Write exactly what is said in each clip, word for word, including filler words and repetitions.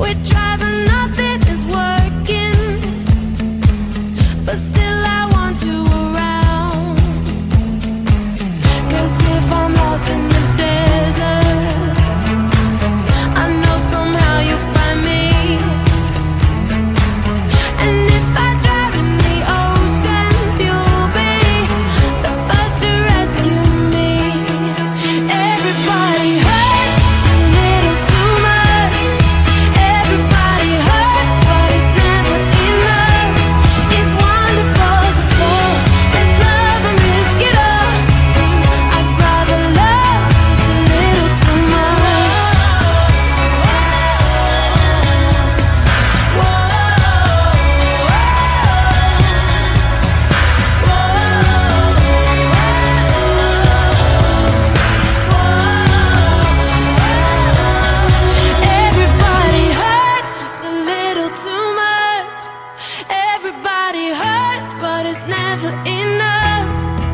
We're driving, nothing is working, but still I want you around. Cause if I'm lost in the desert, I know somehow you'll find me. And if I drive in the oceans, you'll be the first to rescue me. Everybody hurts just a little too much. Everybody hurts, but it's never enough. It's wonderful to fall. Let's love and risk it all. I'd rather love just a little too much. Everybody hurts just a little too much. Everybody hurts, but it's never enough.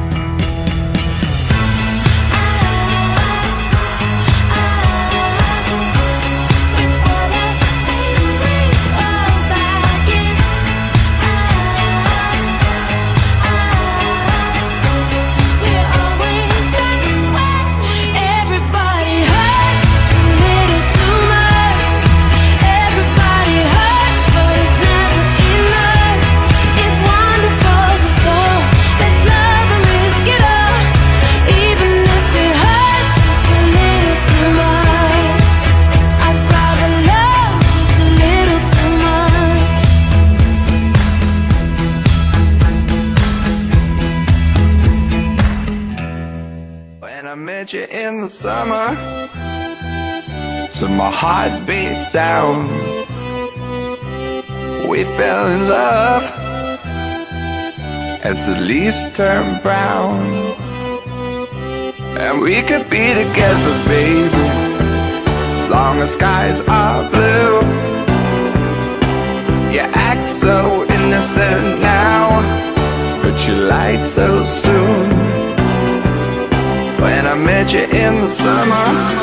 We fall out, then we fall back in. We're always that way. Everybody hurts just a little too much. Everybody hurts, but it's never enough. It's wonderful to fall. Let's love and risk it all, even if it hurts just a little too much. I'd rather love just a little too much. When I met you in the summer, to my heartbeat sound, we fell in love as the leaves turn brown. And we could be together, baby, as long as skies are blue. You act so innocent now, but you lied so soon. When I met you in the summer,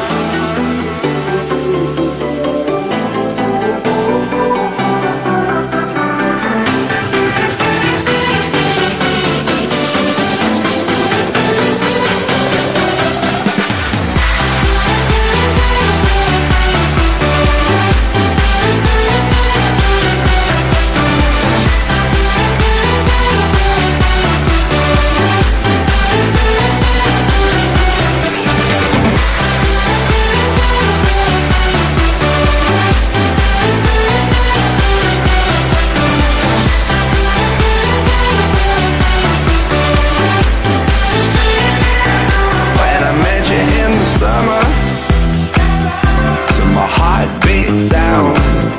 sound,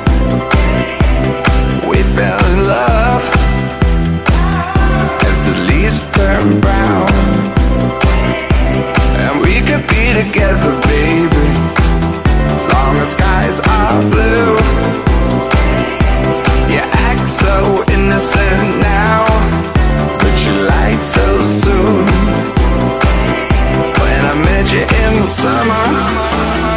we fell in love as the leaves turn brown. And we could be together, baby, as long as skies are blue. You act so innocent now, but you lied so soon. When I met you in the summer,